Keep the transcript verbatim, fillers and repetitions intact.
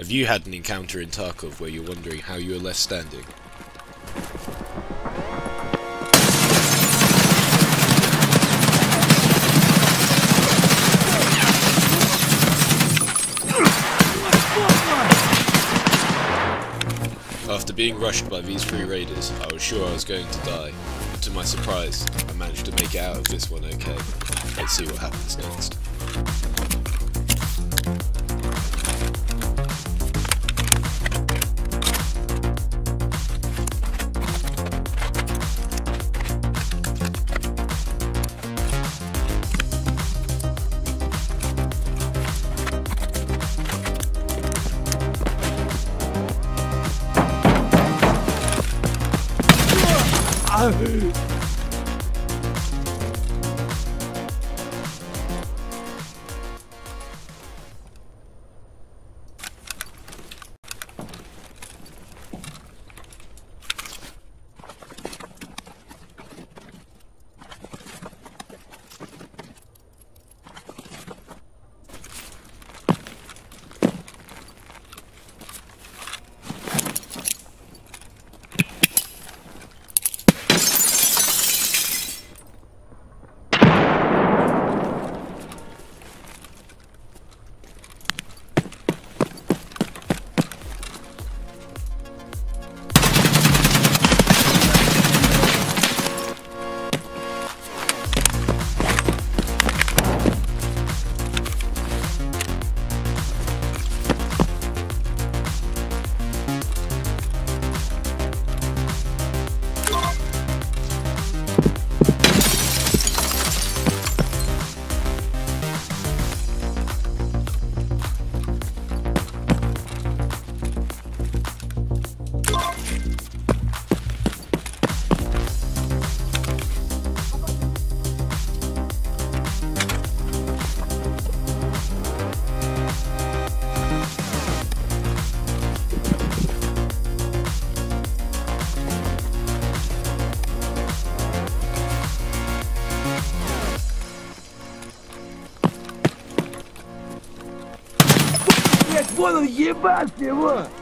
Have you had an encounter in Tarkov where you're wondering how you are left standing? After being rushed by these three raiders, I was sure I was going to die. But to my surprise, I managed to make it out of this one okay. Let's see what happens next. Понял, ебать его!